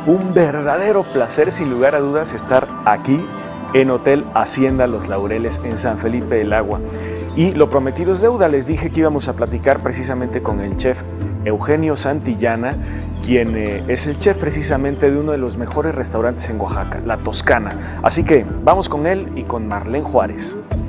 Un verdadero placer, sin lugar a dudas, estar aquí en Hotel Hacienda Los Laureles en San Felipe del Agua. Y lo prometido es deuda. Les dije que íbamos a platicar precisamente con el chef Eugenio Santillana, quien es el chef precisamente de uno de los mejores restaurantes en Oaxaca, La Toscana. Así que vamos con él y con Marlene Juárez.